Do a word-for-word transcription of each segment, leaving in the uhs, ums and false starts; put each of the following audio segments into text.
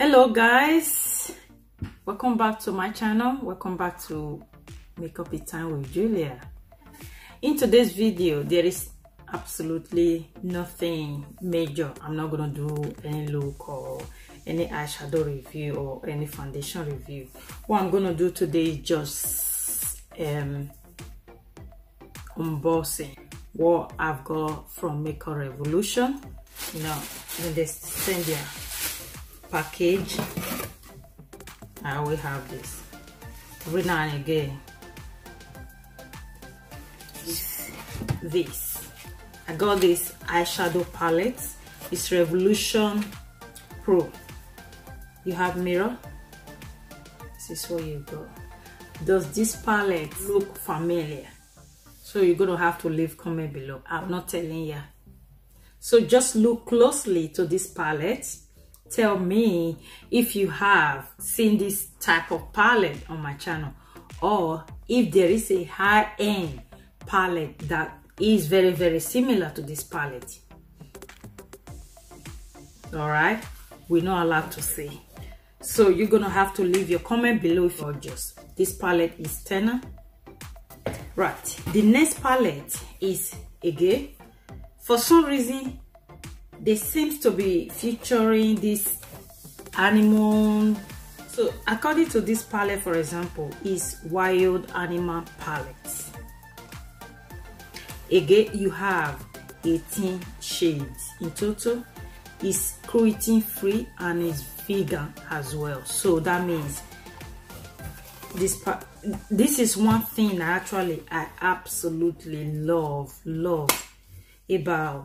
Hello guys, welcome back to my channel. Welcome back to Makeup with Time with Julia. In today's video, there is absolutely nothing major. I'm not gonna do any look or any eyeshadow review or any foundation review. What I'm gonna do today is just um unboxing what I've got from Makeup Revolution. You know, when they send their package, I always have this every now and again. This I got this eyeshadow palette. It's Revolution Pro. You have mirror. This is what you got. Does this palette look familiar? So you're gonna have to leave comment below. I'm not telling you. So just look closely to this palette. Tell me if you have seen this type of palette on my channel, or if there is a high-end palette that is very very similar to this palette. All right, we're not allowed to say, so you're gonna have to leave your comment below if you're just this palette is tenner. Right, the next palette is again, for some reason they seems to be featuring this animal. So according to this palette, for example, is Wild Animal palette. Again, you have eighteen shades in total. It's cruelty free and is vegan as well. So that means this this is one thing I actually I absolutely love love about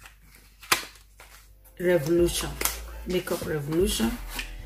Revolution, Makeup Revolution.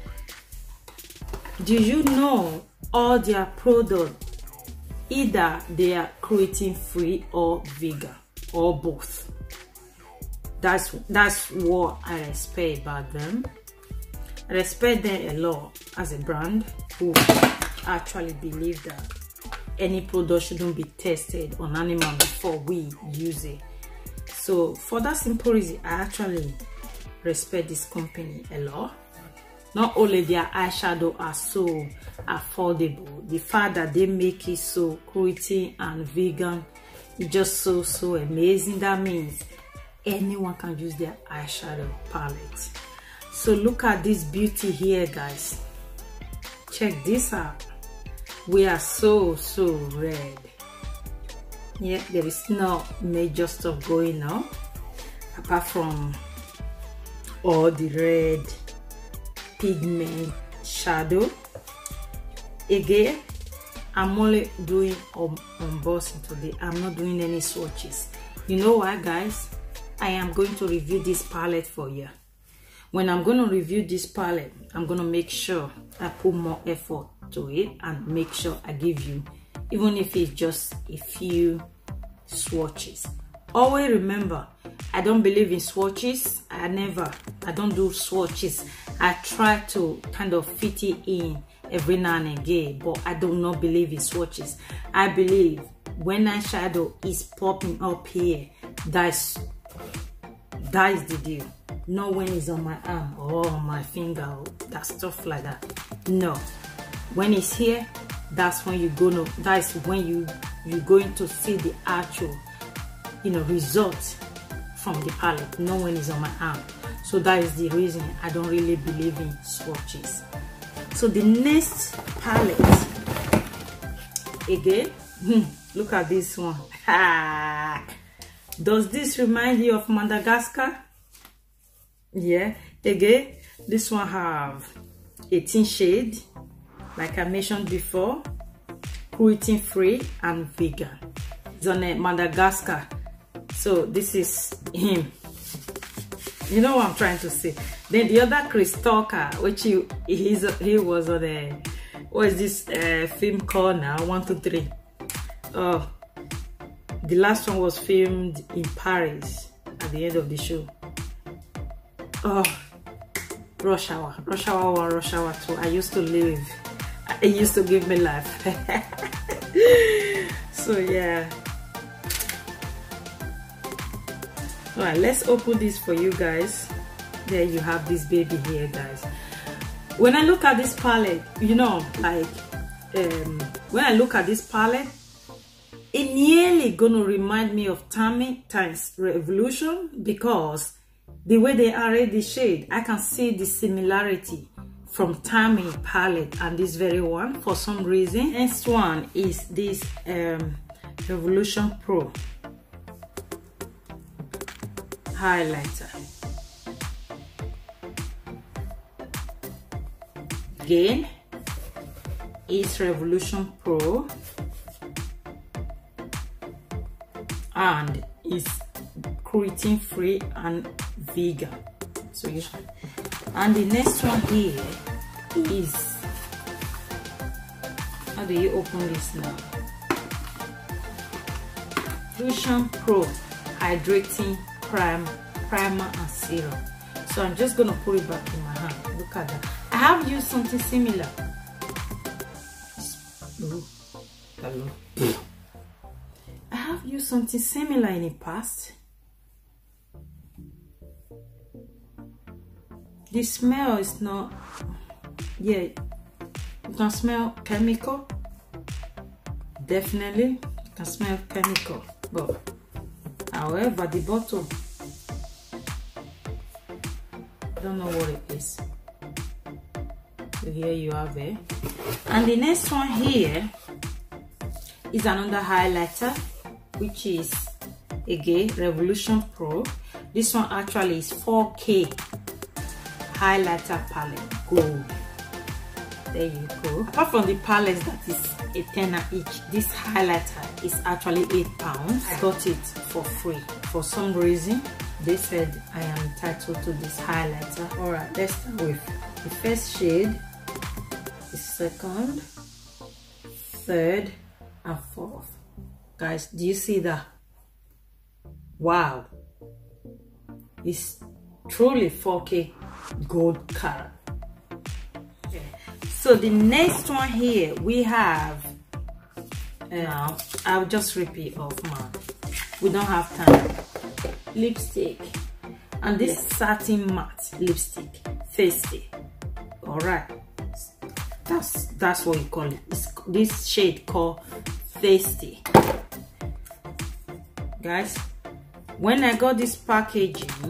Do you know all their products, either they are cruelty free or vegan or both? That's that's what I respect about them. I respect them a lot as a brand who actually believe that any product shouldn't be tested on animal before we use it. So for that simple reason, I actually respect this company a lot. Not only their eyeshadow are so affordable, the fact that they make it so cruelty and vegan is just so so amazing. That means anyone can use their eyeshadow palette. So look at this beauty here, guys. Check this out. We are so so red. Yeah, there is no major stuff going on apart from all the red pigment shadow. Again, I'm only doing um, unboxing today. I'm not doing any swatches. You know what, guys? I am going to review this palette for you. When I'm going to review this palette, I'm going to make sure I put more effort to it and make sure I give you, even if it's just a few swatches. Always remember, I don't believe in swatches. I never, I don't do swatches. I try to kind of fit it in every now and again, but I do not believe in swatches. I believe when eyeshadow is popping up here, that's that is the deal. Not when it's on my arm or on my finger or that stuff like that. No, when it's here, that's when you gonna. That's when you you're going to see the actual, you know, result from the palette, not when it's on my arm. So that is the reason I don't really believe in swatches. So the next palette, again, look at this one. Does this remind you of Madagascar? Yeah, again, this one have eighteen shades, like I mentioned before, cruelty free and vegan. It's on a Madagascar. So this is him. You know what I'm trying to say. Then the other Chris Tucker, which he he's, he was on a, what is this uh, film called now? One, two, three. Oh, the last one was filmed in Paris at the end of the show. Oh, Rush Hour, Rush Hour one, Rush Hour two. I used to live. It used to give me life. So yeah. All right, let's open this for you guys. There you have this baby here, guys. when I look at this palette, you know, like um, when I look at this palette, it nearly gonna remind me of Tammy times Revolution, because the way they arrange the shade, I can see the similarity from Tammy palette and this very one for some reason. Next one is this um, Revolution Pro highlighter. Again, it's Revolution Pro and it's cruelty free and vegan. So yeah. And the next one here is, how do you open this now? Revolution Pro Hydrating Prime Primer and Serum. So I'm just gonna put it back in my hand. Look at that. I have used something similar. Ooh, hello. I have used something similar in the past. The smell is not, yeah, you can smell chemical. Definitely, you can smell chemical. But however, the bottle, I don't know what it is. So here you have it. And the next one here is another highlighter, which is again Revolution Pro. This one actually is four K highlighter palette, gold. There you go. Apart from the palettes that is a tenner each, this highlighter is actually eight pounds. I got it for free. For some reason, they said I am entitled to this highlighter. Alright, let's start with the first shade, the second, third, and fourth. Guys, do you see that? Wow, it's truly four K gold color. Okay. So the next one here we have, now uh, I'll just repeat off, man, we don't have time. Lipstick, and this yes. Satin matte lipstick, Feisty. All right, that's that's what you call it. It's this shade called Feisty. Guys, when I got this packaging,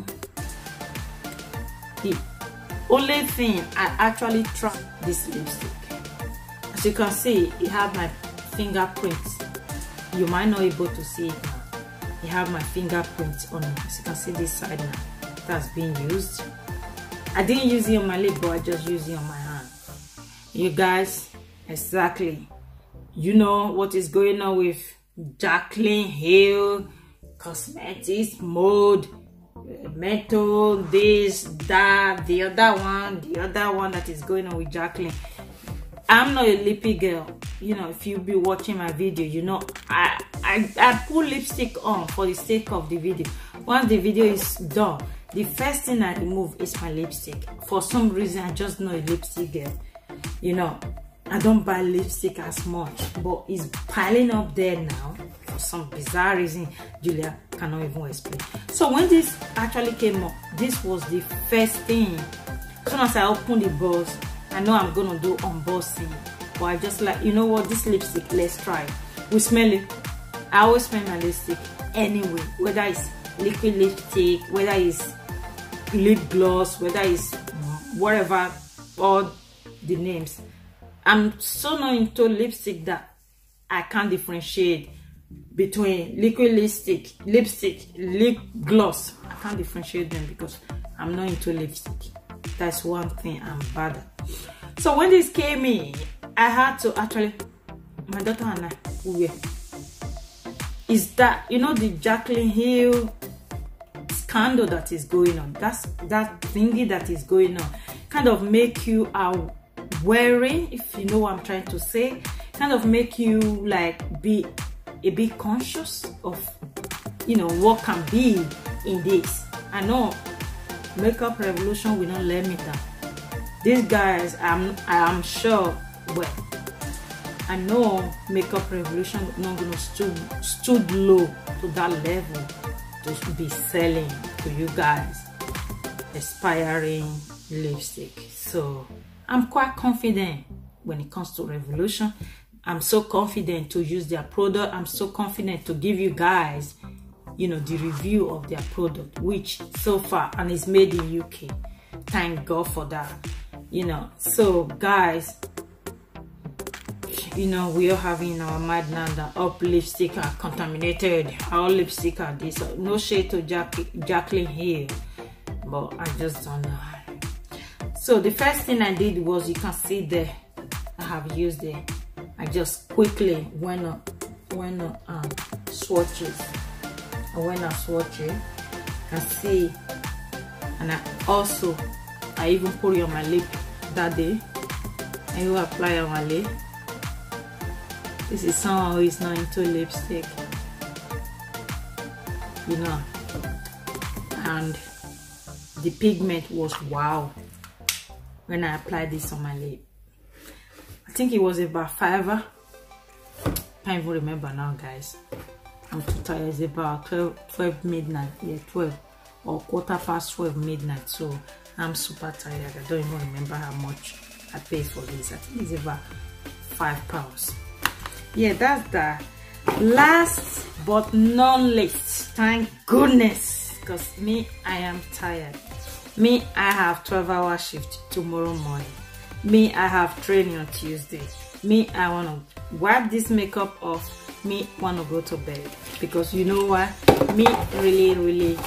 the only thing I actually tried this lipstick. As you can see, it have my fingerprints. You might not be able to see it now. It have my fingerprints on it. As you can see this side now, that's being used. I didn't use it on my lip, but I just used it on my hand. You guys, exactly, you know what is going on with Jaclyn Hill Cosmetics Mode Metal, this, that, the other one, the other one that is going on with Jaclyn. I'm not a lippy girl. You know, if you be watching my video, you know I, I I put lipstick on for the sake of the video. Once the video is done, the first thing I remove is my lipstick. For some reason, I just know a lipstick girl. You know, I don't buy lipstick as much, but it's piling up there now for some bizarre reason Julia cannot even explain. So when this actually came up, this was the first thing. As soon as I opened the box, I know I'm gonna do unboxing, but I just like, you know what, this lipstick, let's try it. We smell it. I always smell my lipstick anyway, whether it's liquid lipstick, whether it's lip gloss, whether it's whatever, all the names. I'm so not into lipstick that I can't differentiate between liquid lipstick, lipstick, lip gloss. I can't differentiate them because I'm not into lipstick. That's one thing I'm bad at. So when this came in, I had to actually, my daughter and I, we were, is that, you know, the Jaclyn Hill scandal that is going on, that's that thingy that is going on, kind of make you are wearing, if you know what I'm trying to say, kind of make you like be a bit conscious of, you know, what can be in this. I know Makeup Revolution will not let me down. These guys, I'm I'm sure, well, I know Makeup Revolution is not gonna stood stood low to that level to be selling to you guys expiring lipstick. So I'm quite confident when it comes to Revolution. I'm so confident to use their product. I'm so confident to give you guys, you know, the review of their product, which so far, and it's made in U K. Thank God for that, you know. So guys, you know, we are having our mind now that all lipstick are contaminated, all lipstick are this. No shade to Jack Jacqueline here, but I just don't know. So the first thing I did was, you can see there, I have used it. I just quickly went up, went up and swatch it. I went and swatch it. You can see, and I also, I even put it on my lip that day. I will apply on my lip. This is someone who is not into lipstick, you know, and the pigment was wow when I applied this on my lip. I think it was about five. I can't even remember now, guys. I'm too tired. It's about twelve, twelve midnight. Yeah, twelve or quarter past twelve midnight. So I'm super tired. I don't even remember how much I paid for this. I think it's about five pounds. Yeah, that's that. Last but not least, thank goodness, because me, I am tired. Me, I have twelve hour shift tomorrow morning. Me, I have training on Tuesday. Me, I want to wipe this makeup off. Me, want to go to bed. Because you know what? Me, really, really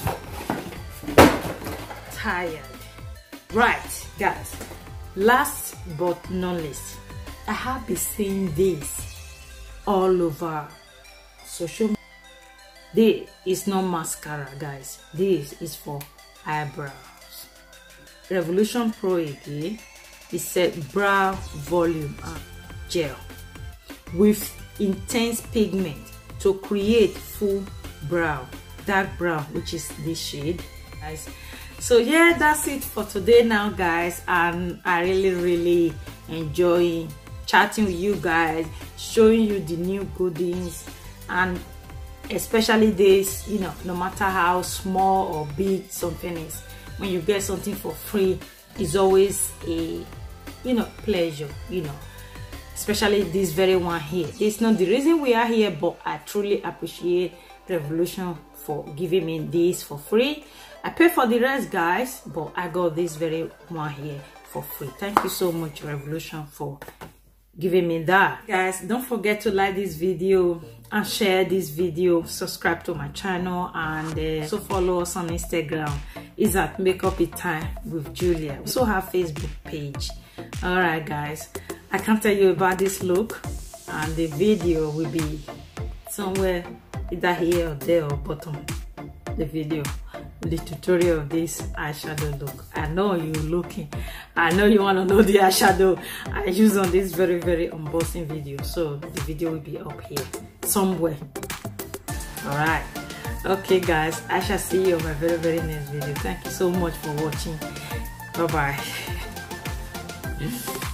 tired. Right, guys. Last but not least, I have been seeing this all over social media. This is not mascara, guys. This is for eyebrows. Revolution Pro again. It said brow volume and gel with intense pigment to create full brow, dark brown, which is this shade, guys. So yeah, that's it for today now, guys, and I really really enjoy chatting with you guys, showing you the new goodies, and especially this, you know, no matter how small or big something is, when you get something for free, it's always a, you know, pleasure, you know, especially this very one here. It's not the reason we are here, but I truly appreciate Revolution for giving me this for free. I pay for the rest, guys, but I got this very one here for free. Thank you so much, Revolution, for giving me that. Guys, don't forget to like this video and share this video, subscribe to my channel, and uh, also follow us on Instagram. It's at Makeup It Time with Julia. We also have Facebook page. All right, guys, I can't tell you about this look, and the video will be somewhere either here or there or bottom the video, the tutorial of this eyeshadow look. I know you're looking, I know you want to know the eyeshadow I use on this very very unboxing video, so the video will be up here somewhere. All right, okay guys, I shall see you on my very very next video. Thank you so much for watching. Bye bye.